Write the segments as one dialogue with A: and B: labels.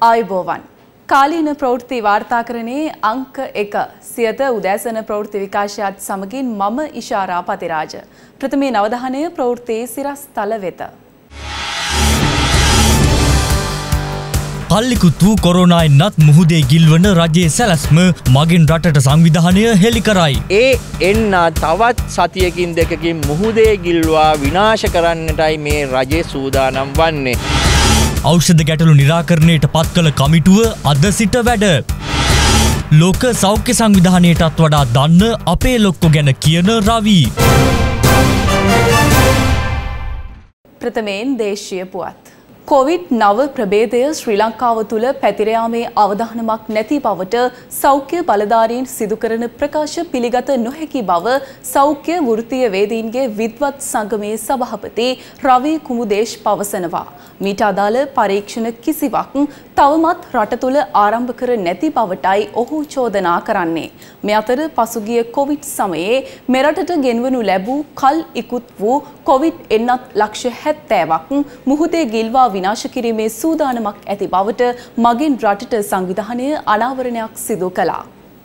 A: ආයුබෝවන් කාලීන ප්‍රවෘත්ති වාර්තාකරණයේ අංක 1 සියත උදෑසන ප්‍රවෘත්ති විකාශයත් සමගින් මම ඉෂාරා පතිරාජ. ප්‍රථමයෙන් අවධානය ප්‍රවෘත්තියේ සිරස්තල වෙත.
B: කල්ලිකුතු කොරෝනායින්වත් මුහුදේ ගිල්වන රජයේ සැලැස්ම මගින් රටට සංවිධානය හෙළි කරයි.
C: එන්න තවත් සතියකින් දෙකකින් මුහුදේ ගිල්වා විනාශ කරන්නටයි මේ රජය සූදානම් වන්නේ.
B: ඖෂධ ගැටලු නිරාකරණයට පත් කළ කමිටුව අද සිට වැඩ. ලෝක සෞඛ්‍ය සංවිධානයටත් වඩා දන්න අපේ ලොක්කෝ ගැන කියන රවි.
A: ප්‍රථමයෙන් දේශීය පුවත්. COVID-9 ප්‍රභේදය ශ්‍රී ලංකාව තුළ පැතිර යාමේ අවධානමක් නැති බවට සෞඛ්‍ය බලධාරීන් සිදු කරන ප්‍රකාශ පිළිගත නොහැකි බව සෞඛ්‍ය වෘත්තීය වේදීන්ගේ විද්වත් සංගමේ සභාපති රවි කුමුදේශ් පවසනවා. මීට අදාළ පරීක්ෂණ කිසිවක් තවමත් රට තුළ ආරම්භ කර නැති බවටයි ඔහු චෝදනා කරන්නේ. මේ අතර පසුගිය COVID සමයේ මෙරටට ගෙන්වනු ලැබූ කල් ඉක්ුත් වූ COVID එන්නත් ලක්ෂ 70ක් මුහුදේ ගිල්වා විනාශ කිරීමේ සූදානමක් ඇති බවට මගින් රටට සංවිධානය අනාවරණයක් සිදු කළා.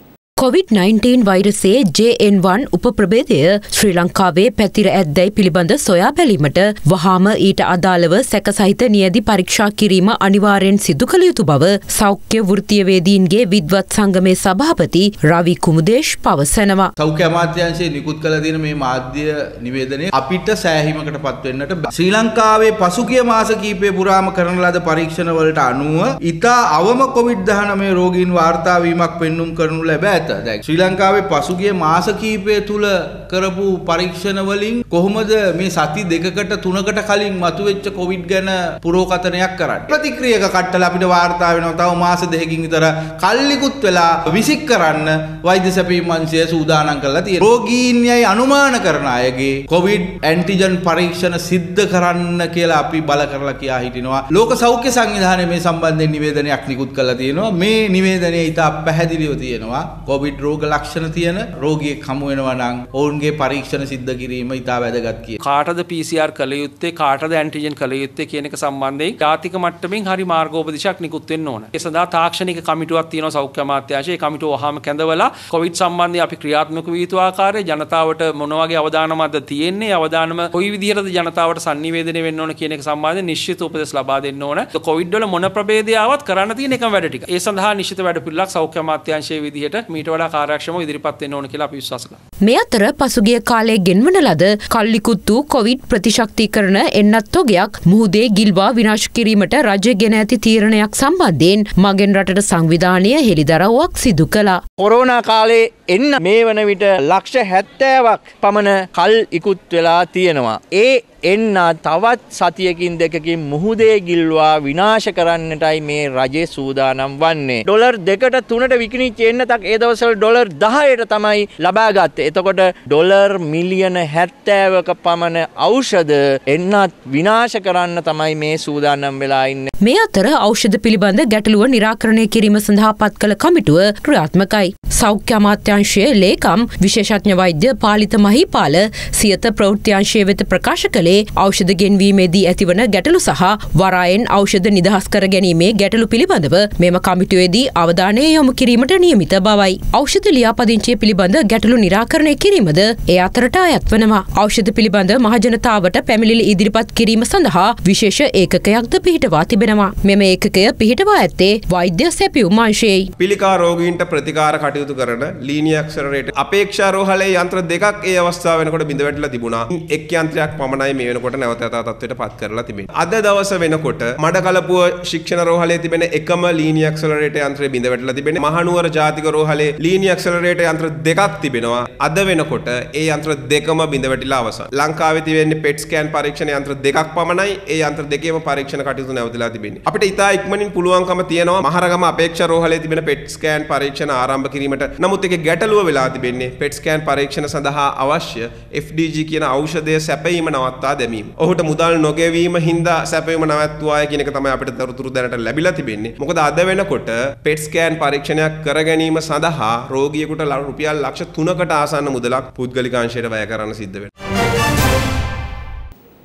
D: COVID-19 වෛරසයේ JN1 උපප්‍රභේදය ශ්‍රී ලංකාවේ පැතිර ඇද්දැයි පිළිබඳ සොයා බැලීමට වහාම ඊට අදාළව සැකසහිත නියැදි පරීක්ෂා කිරීම අනිවාර්යෙන් සිදු කළ යුතු බව සෞඛ්‍ය වෘත්තීය වේදීන්ගේ විද්වත් සංගමේ සභාපති රවි කුමුදේශ් පවසනවා.
E: සෞඛ්‍ය අමාත්‍යාංශයේ නිකුත් කළ තියෙන මේ මාධ්‍ය නිවේදනයේ අපිට සෑහීමකට පත් වෙන්නට ශ්‍රී ලංකාවේ පසුගිය මාස කිහිපය පුරාම කරන ලද පරීක්ෂණ වලට අනුව ඉතා අවම COVID-19 රෝගීන් වාර්තා වීමක් පෙන්눔 කරනු ලැබ ඇත. ශ්‍රී ලංකාවේ පසුගිය මාස කිහිපය තුල කරපු පරීක්ෂණ වලින් කොහොමද මේ සති දෙකකට තුනකට කලින් මතුවෙච්ච කොවිඩ් ගැන පුරෝකථනයක් කරන්නේ. ප්‍රතික්‍රියක කට්ටල අපිට වාර්තා වෙනවා තව මාස දෙකකින් විතර කල්ලිකුත් වෙලා විසික් කරන්න වෛද්‍ය සැපීම් අංශය සූදානම් කරලා තියෙනවා. රෝගීන් යයි අනුමාන කරන අයගේ කොවිඩ් ඇන්ටිජන් පරීක්ෂණ සිද්ධ කරන්න කියලා අපි බල කරලා කියා හිටිනවා. ලෝක සෞඛ්‍ය සංවිධානය මේ සම්බන්ධයෙන් නිවේදනයක් නිකුත් කරලා තියෙනවා. මේ නිවේදනයේ ඉතා පැහැදිලිව තියෙනවා කොවිඩ් රෝග ලක්ෂණ තියෙන රෝගියෙක් හමු වෙනවා නම් ඔවුන්ගේ පරීක්ෂණ සිද්ධ කිරීම ඉතා වැදගත් කියලා.
F: කාටද PCR කළ යුත්තේ කාටද ඇන්ටිජන් කළ යුත්තේ කියන එක සම්බන්ධයෙන් ජාතික මට්ටමින් හරි මාර්ගෝපදේශයක් නිකුත් වෙන්න ඕන. ඒ සඳහා තාක්ෂණික කමිටුවක් තියෙනවා සෞඛ්‍ය අමාත්‍යාංශයේ. ඒ කමිටුව වහාම කැඳවලා කොවිඩ් සම්බන්ධයෙන් අපි ක්‍රියාත්මක විය යුතු ආකාරය ජනතාවට මොන වගේ අවදානමක්ද තියෙන්නේ අවදානම කොයි විදිහටද ජනතාවට sannivedanaya වෙන්න ඕන කියන එක සම්බන්ධයෙන් නිශ්චිත උපදෙස් ලබා දෙන්න ඕන. කොවිඩ් වල මොන ප්‍රභේදය ආවත් කරන්න තියෙන එකම වැඩ ටික. ඒ සඳහා නිශ්චිත වැඩපිළිවෙලක් සෞඛ්‍ය අමාත්‍යාංශයේ විදිහට මීට වඩා කාර්යක්ෂමව ඉදිරිපත් වෙන්න ඕන කියලා අපි විශ්වාස කරනවා.
D: මේ අතර පසුගිය කාලයේ ගෙන්වන ලද කල්ලිකුත් වූ කොවිඩ් ප්‍රතිශක්තිකරණ එන්නත් තොගයක් මුහුදේ ගිල්වා විනාශ කිරීමට රජය ගෙන ඇති තීරණයක් සම්බන්ධයෙන් මගෙන් රටට සංවිධානය හෙළිදරව්වක් සිදු කළා.
C: කොරෝනා කාලේ එන්න මේ වන විට ලක්ෂ 70ක් පමණ කල් ඉක්ුත් වෙලා තියෙනවා. එන්න තවත් සතියකින් දෙකකින් මුහුදේ ගිල්වා විනාශ කරන්නටයි මේ රජය සූදානම් වන්නේ. ඩොලර් 2ට 3ට විකිණිච්ච එන්නතක් ඒ දවස්වල ඩොලර් 10ට තමයි ලබා ගත්තේ. එතකොට ඩොලර් මිලියන 70ක පමණ ඖෂධ එන්නත් විනාශ කරන්න තමයි මේ සූදානම් වෙලා ඉන්නේ.
D: මේ අතර ඖෂධ පිළිබඳ ගැටලුව නිරාකරණය කිරීම සඳහා පත් කළ කමිටුව ක්‍රියාත්මකයි. සෞඛ්‍ය අමාත්‍යාංශයේ ලේකම් විශේෂඥ වෛද්‍ය පාලිත මහීපාල සියත ප්‍රවෘත්තිංශයේ වෙත ප්‍රකාශ කළේ ඖෂධ ගෙන්වීමේදී ඇතිවන ගැටලු සහ වරායෙන් ඖෂධ නිදහස් කර ගැනීමේ ගැටලු පිළිබඳව මෙම කමිටුවේදී අවධානය යොමු කිරීමට නියමිත බවයි. ඖෂධ ලියාපදිංචිය පිළිබඳ ගැටලු නිරාකරණය කිරීමද ඒ අතරට අයත් වනවා. ඖෂධ පිළිබඳ මහජනතාවට පැමිණිලි ඉදිරිපත් කිරීම සඳහා විශේෂ ඒකකයක්ද පිහිටවා තිබෙනවා. මෙම ඒකකය පිහිටවා ඇත්තේ වෛද්‍ය සැපයුම් අංශයේයි.
G: පිළිකා රෝගීන්ට ප්‍රතිකාර කටයුතු කරන ලීනියර් ඇක්සලරේටර් අපේක්ෂා රෝහලේ යන්ත්‍ර දෙකක් ඒ අවස්ථාව වෙනකොට බිඳ වැටලා තිබුණා. එක් යන්ත්‍රයක් පමණයි මේ වෙනකොට නැවත යථා තත්ත්වයට පත් කරලා තිබෙනවා. අද දවස වෙනකොට මඩකලපුව ශික්ෂණ රෝහලේ තිබෙන එකම ලීනියර් ඇක්සලරේටර් යන්ත්‍රය බිඳ වැටලා තිබෙනවා. මහනුවර ජාතික රෝහලේ ලීනියර් ඇක්සලරේටර් යන්ත්‍ර දෙකක් තිබෙනවා. අද වෙනකොට ඒ යන්ත්‍ර දෙකම බිඳ වැටිලා අවසන්. ලංකාවේ තිබෙන්නේ PET ස්කෑන් පරීක්ෂණ යන්ත්‍ර දෙකක් පමණයි. ඒ යන්ත්‍ර දෙකේම පරීක්ෂණ කටයුතු නැවතලා තිබෙන්නේ. අපිට ඉතා ඉක්මනින් පුළුවන්කම තියෙනවා මහරගම අපේක්ෂා රෝහලේ තිබෙන PET ස්කෑන් පරීක්ෂණ ආරම්භ කිරීමට. නමුත් ඒකේ ගැටලුව වෙලා තිබෙන්නේ PET ස්කෑන් පරීක්ෂණ සඳහා අවශ්‍ය FDG කියන ඖෂධය සැපයීම නවත්තා දැමීම. ඔහුට මුදල් නොගෙවීම හින්දා සැපයීම නවත්තුවාය කියන එක තමයි අපිට තොරතුරු දැනට ලැබිලා තිබෙන්නේ. මොකද අද වෙනකොට PET ස්කෑන් පරීක්ෂණයක් කර ගැනීම සඳහා රෝගියෙකුට රුපියල් ලක්ෂ 3කට ආසන්න මුදලක් පුද්ගලික අංශයට වැය කරන්න සිද්ධ වෙනවා.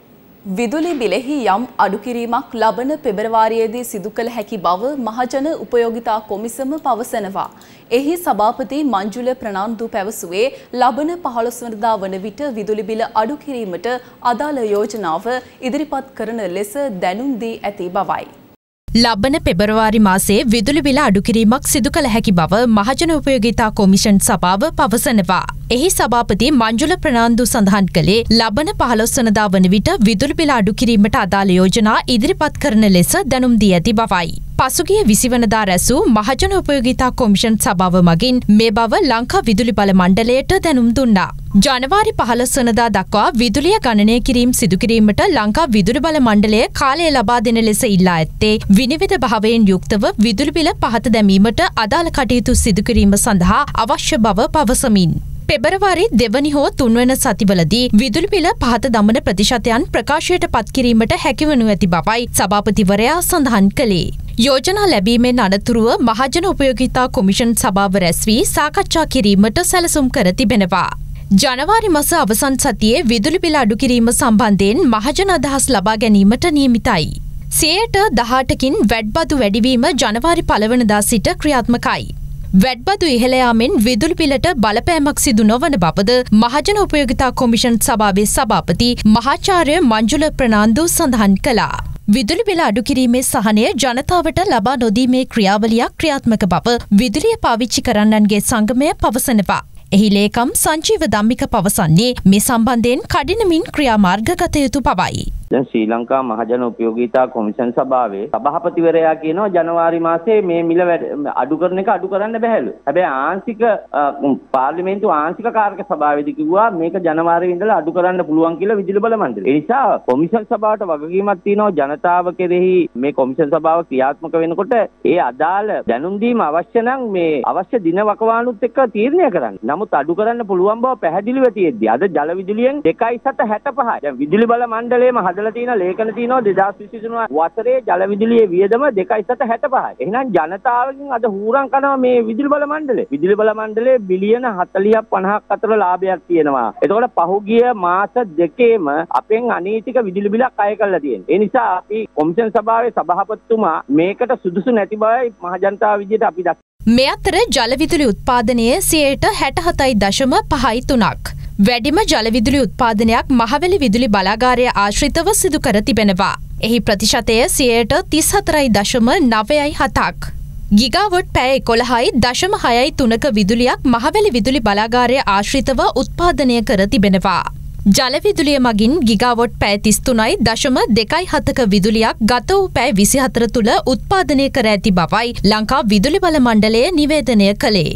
A: විදුලි බිලෙහි යම් අඩුකිරීමක් ලබන පෙබරවාරියේදී සිදු කළ හැකි බව මහජන උපයෝගිතා කොමිසම පවසනවා. එහි සභාපති මංජුල ප්‍රනාන්දු පැවසුවේ ලබන 15 වනදා වන විට විදුලි බිල අඩු කිරීමට අදාළ යෝජනාව ඉදිරිපත් කරන ලෙස දැනුම් දී ඇති බවයි.
H: ලබන පෙබරවාරි මාසයේ විදුලි බිල අඩු කිරීමක් සිදු කළ හැකි බව මහජන උපයෝගිතා කොමිෂන් සභාව පවසනවා. එහි සභාපති මංජුල ප්‍රනාන්දු සඳහන් කළේ ලබන 15 වනදා වන විට විදුලි බිල අඩු කිරීමට අදාළ යෝජනා ඉදිරිපත් කරන ලෙස දැනුම් දී ඇති බවයි. පසුගිය 20 වනදා රැසූ මහජන උපයෝගිතා කොමිෂන් සභාව මගින් මේ බව ලංකා විදුලි බල මණ්ඩලයට දැනුම් දුන්නා. ජනවාරි 15 වනදා දක්වා විදුලිය ගණනය කිරීම සිදු කිරීමට ලංකා විදුලි බල මණ්ඩලය කාලය ලබා දෙන ලෙස ඉල්ලා ඇත්තේ විනිවිද භාවයෙන් යුක්තව විදුලි බිල පහත දැමීමට අදාළ කටයුතු සිදු කිරීම සඳහා අවශ්‍ය බව පවසමින්. පෙබරවාරි 2 හෝ 3 වන සතිවලදී විදුලි බිල පහත දමන ප්‍රතිශතයන් ප්‍රකාශයට පත් කිරීමට හැකිවනු ඇති බවයි සභාපතිවරයා සඳහන් කළේ. යෝජනා ලැබීමෙන් අනතුරුව මහජන උපයෝගිතා කොමිෂන් සභාව රැස් වී සාකච්ඡා කිරීමට සැලසුම් කර තිබෙනවා. ජනවාරි මාස අවසන් සතියේ විදුලි බිල අඩු කිරීම සම්බන්ධයෙන් මහජන අදහස් ලබා ගැනීමට නියමිතයි. 18%කින් වැඩබදු වැඩිවීම ජනවාරි 1 වනදා සිට ක්‍රියාත්මකයි. වැඩබදු ඉහළ යාමෙන් විදුලි බිලට බලපෑමක් සිදු නොවන බවද මහජන උපයෝගිතා කොමිෂන් සභාවේ සභාපති මහාචාර්ය මංජුල ප්‍රනාන්දු සඳහන් කළා. විදුලි බිල අඩු කිරීමේ සහනය ජනතාවට ලබා නොදීමේ ක්‍රියාවලියක් ක්‍රියාත්මක බව විදුලිය පාවිච්චි කරන්නන්ගේ සංගමය පවසනවා. එහි ලේකම් සංජීව ධම්මික පවසන්නේ මේ සම්බන්ධයෙන් කඩිනමින් ක්‍රියාමාර්ග ගත යුතු බවයි.
I: දැන් ශ්‍රී ලංකා මහජන උපයෝගීතා කොමිෂන් සභාවේ සභාපතිවරයා කියනවා ජනවාරි මාසයේ මේ මිල අඩු කරන එක අඩු කරන්න බැහැලු. හැබැයි ආංශික පාර්ලිමේන්තු ආංශික කාර්ක සභාවේදී කිව්වා මේක ජනවාරියේ ඉඳලා අඩු කරන්න පුළුවන් කියලා විදුලි බල මණ්ඩලය. ඒ නිසා කොමිෂන් සභාවට වගකීමක් තියෙනවා ජනතාව කෙරෙහි මේ කොමිෂන් සභාව ක්‍රියාත්මක වෙනකොට ඒ අදාළ දැනුම් දීම අවශ්‍ය නම් මේ අවශ්‍ය දින වකවානුත් එක්ක තීරණය කරන්න. නමුත් අඩු කරන්න පුළුවන් බව පැහැදිලිව තියෙද්දි අද ජල විදුලියෙන් 2.65. දැන් විදුලි බල මණ්ඩලයේම හදලා තියෙන ලේඛන තියෙනවා 2023 වසරේ ජල විදුලියේ වියදම 2.65. එහෙනම් ජනතාවගෙන් අද හූරම් කරනවා මේ විදුලි බල මණ්ඩලය. විදුලි බල මණ්ඩලයේ බිලියන 40ක් 50ක් අතර ලාභයක් තියෙනවා. එතකොට පහුගිය මාස දෙකේම අපෙන් අනීතික විදුලි බිලක් අය කරලා තියෙනවා. ඒ නිසා අපි කොමිෂන් සභාවේ සභාපතිතුමා මේකට සුදුසු නැති බවයි මහජනතාව විදියට අපි
H: මේ අතර ජල විදුලි උත්පාදනය 67.53%ක්. වැඩිම ජල විදුලි උත්පාදනයක් මහවැලි විදුලි බලාගාරය ආශ්‍රිතව සිදු කර තිබෙනවා. එහි ප්‍රතිශතය 34.97%ක්. ගිගාවොට් පැය 11.63ක විදුලියක් මහවැලි විදුලි බලාගාරය ආශ්‍රිතව උත්පාදනය කර තිබෙනවා. ජල විදුලිය මගින් ගිගාවොට් පැය 33.27ක විදුලියක් ගත වූ පැය 24 තුළ උත්පාදනය කර ඇති බවයි ලංකා විදුලි බල මණ්ඩලය නිවේදනය කළේ.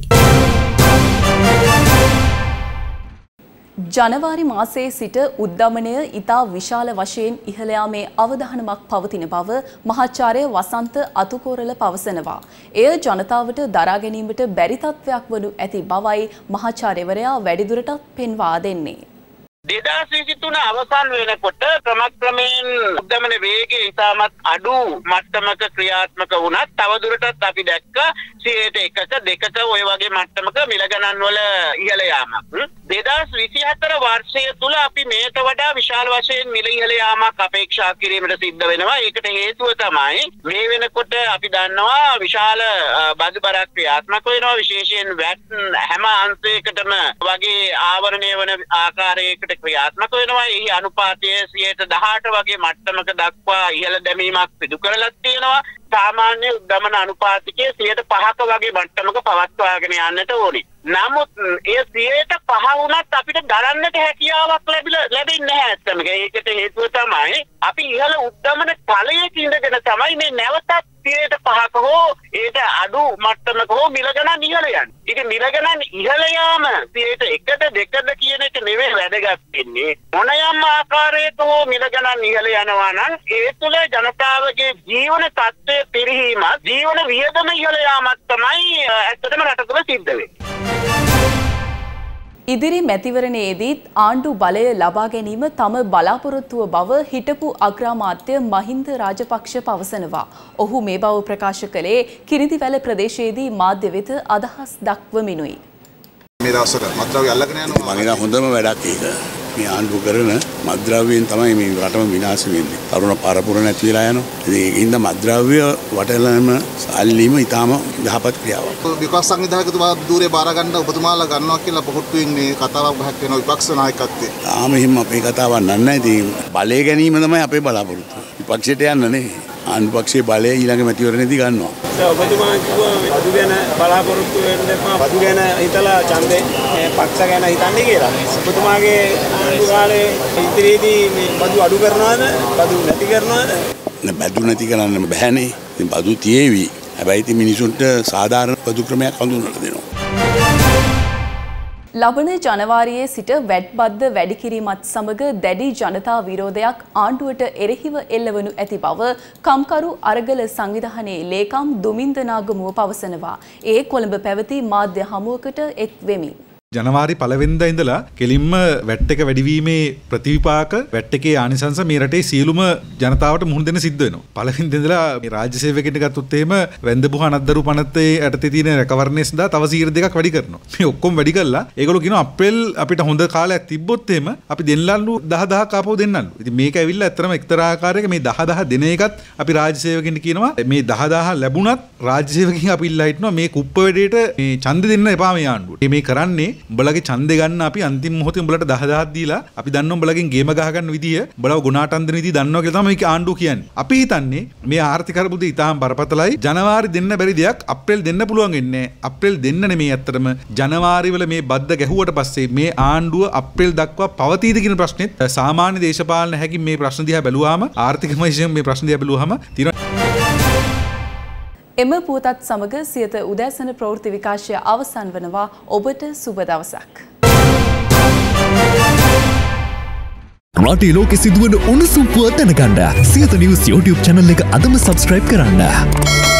A: ජනවාරි මාසයේ සිට උද්දමනය ඉතා විශාල වශයෙන් ඉහළ යාමේ අවධානමක් පවතින බව මහාචාර්ය වසන්ත අතුකෝරල පවසනවා. එය ජනතාවට දරා ගැනීමට බැරි තත්ත්වයක් වනු ඇති බවයි මහාචාර්යවරයා වැඩිදුරටත් පෙන්වා දෙන්නේ.
J: 2023 අවසන් වෙනකොට ක්‍රමක්‍රමයෙන් උද්දමන වේගය ඉතාමත් අඩු මට්ටමක ක්‍රියාත්මක වුණත් තවදුරටත් අපි දැක්ක 1%ක 2%ක ඔය වගේ මට්ටමක මිල ගණන් වල ඉහළ යාමක්. 2024 වර්ෂය තුල අපි මේට වඩා විශාල වශයෙන් මිල ඉහළ යාමක් අපේක්ෂා කිරීමට සිද්ධ වෙනවා. ඒකට හේතුව තමයි මේ වෙනකොට අපි දන්නවා විශාල බදු බරක් ක්‍රියාත්මක වෙනවා. විශේෂයෙන් VAT හැම අංශයකටම වගේ ආවරණය වන ආකාරයකට ක්‍රියාත්මක වෙනවා. එහි අනුපාතය 18% වගේ මට්ටමක දක්වා ඉහළ දැමීමක් සිදු කරලා තියෙනවා. සාමාන්‍ය උද්දමන අනුපාතිකයේ 5% වගේ මට්ටමක පවත්වාගෙන යන්නට ඕනේ. නමුත් ඒ 5% වුණත් අපිට දරන්නට හැකියාවක් ලැබෙන්නේ නැහැ ඇත්තම. ඒකට හේතුව තමයි අපි ඉහළ උද්දමන තලයක ඉඳගෙන තමයි මේ නැවතත් 5% හෝ ඒට අඩු මට්ටමක හෝ මිල ගණන් ඉහළ යන්නේ. ඒක මිල ගණන් ඉහළ යාම 1%ද 2%ද කියන එක නෙවෙයි වැදගත් වෙන්නේ. මොනයම් ආකාරයක හෝ මිල ගණන් ඉහළ යනවා නම් ඒ තුළ ජනතාවගේ ජීවන තත්ත්වය පිරිහීමත් ජීවන වියදම ඉහළ යාමත් තමයි ඇත්තටම රට තුළ සිද්ධ වෙන්නේ.
A: ඉදිරි මැතිවරණයේදීත් ආණ්ඩු බලය ලබා ගැනීම තම බලාපොරොත්තුව බව හිටපු අග්‍රාමාත්‍ය මහින්ද රාජපක්ෂ පවසනවා. ඔහු මේ බව ප්‍රකාශ කළේ කිරිඳිවැල ප්‍රදේශයේදී මාධ්‍ය වෙත අදහස් දක්වමිනුයි.
K: මේ දවස්වල මත්ද්‍රව්‍ය අල්ලගෙන යනවා. මම හිතන හොඳම වැඩක් ඒක. මේ ආණ්ඩුව කරන මත්ද්‍රව්‍යයෙන් තමයි මේ රටම විනාශ වෙන්නේ. තරුණ පරපුර නැති වෙලා යනවා. ඉතින් ඒකින්ද මත්ද්‍රව්‍ය වටලම සල්ලීම ඊටාම යහපත් ක්‍රියාවක්.
L: විපක්ෂ සංවිධායකතුමා දූරේ බාර ගන්න ඔබතුමාලා ගන්නවා කියලා පොහොට්ටුවෙන් මේ කතාවක් බහක් වෙනවා විපක්ෂ නායකත්වයේ.
K: තාම එහෙම අපේ කතාවක් නෑ. ඉතින් බලය ගැනීම තමයි අපේ බලාපොරොත්තුව. විපක්ෂයට යන්න නෙවෙයි. ආණ්ඩුපක්ෂයේ බලය ඊළඟ මැතිවරණයේදී ගන්නවා.
M: ඔබතුමා කිව්වා බදු ගැන බලාපොරොත්තු වෙන්න එපා. බදු ගැන හිතලා ඡන්දේ පක්ෂ ගැන හිතන්නේ කියලා. ඔබතුමාගේ ආණ්ඩු කාලේ ඉදිරියේදී මේ බදු අඩු කරනවද? බදු නැති කරනවද?
K: නෑ බදු නැති කරන්න බෑනේ. ඉතින් බදු තියේවි. හැබැයි ඉතින් මිනිසුන්ට සාධාරණ බදු ක්‍රමයක් හඳුන්වලා දෙනවා.
A: ලබන ජනවාරියේ සිට වැට් බද්ද වැඩි කිරීමත් සමග දැඩි ජනතා විරෝධයක් ආණ්ඩුවට එරෙහිව එල්ලවනු ඇති බව කම්කරු අරගල සංවිධානයේ ලේකම් දුමින්ද නාගමුව පවසනවා. ඒ කොළඹ පැවති මාධ්‍ය හමුවකට එක් වෙමින්.
N: ජනවාරි 1 වෙනිදා ඉඳලා කෙලින්ම වැට් එක වැඩිවීමේ ප්‍රතිවිපාක වැට් එකේ ආනිසංස මේ රටේ සියලුම ජනතාවට මුහුණ දෙන්න සිද්ධ වෙනවා. 1 වෙනිදා ඉඳලා මේ රාජ්‍ය සේවකෙන්ට ගත්තොත් එහෙම වැන්දපුහ අනද්දරු පනත්තේ යටතේ තියෙන රැකවරණය සඳහා තව 2% වැඩි කරනවා. මේ ඔක්කොම වැඩි කළා ඒගොල්ලෝ කියනවා අප්‍රේල් අපිට හොඳ කාලයක් තිබ්බොත් එහෙම අපි දෙන්නලු 10000ක් ආපහු දෙන්නලු. ඉතින් මේක ඇවිල්ලා ඇත්තටම එක්තරා ආකාරයක මේ 10000 දෙන එකත් අපි රාජ්‍ය සේවකෙන්ට කියනවා මේ 10000 ලැබුණත් රාජ්‍ය සේවකෙන් අපි ඉල්ලා හිටනවා මේ කුප්ප වැඩේට මේ ඡන්ද දෙන්න එපා මේ ආණ්ඩුවට. මේ කරන්නේ උඹලගේ ඡන්දේ ගන්න අපි අන්තිම මොහොතේ උඹලට 10000ක් දීලා අපි දන්නවා උඹලගෙන් ගේම ගහ ගන්න විදිය උඹලව ගුණාට අන්දන විදිය දන්නවා කියලා තමයි මේක ආණ්ඩුව කියන්නේ. අපි හිතන්නේ මේ ආර්ථික අර්බුදය ඉතාම බරපතලයි. ජනවාරි දෙන්න බැරි දෙයක් අප්‍රේල් දෙන්න පුළුවන් වෙන්නේ නැහැ. අප්‍රේල් දෙන්න නෙමෙයි ඇත්තටම ජනවාරි වල මේ බද්ද ගැහුවට පස්සේ මේ ආණ්ඩුව අප්‍රේල් දක්වා පවතීද කියන ප්‍රශ්නෙත් සාමාන්‍ය දේශපාලන හැකින් මේ ප්‍රශ්න දිහා බැලුවාම ආර්ථිකමය විෂයෙන් මේ ප්‍රශ්න දිහා බැලුවාම
A: එම පුවතත් සමග සියත උදෑසන ප්‍රවෘත්ති විකාශය අවසන් වනවා. ඔබට සුබ දවසක්.
O: රටේ ලෝකෙ සිදුවන උණුසුම් පුවත් දැනගන්න සියත නිවුස් YouTube channel එක අදම subscribe කරන්න.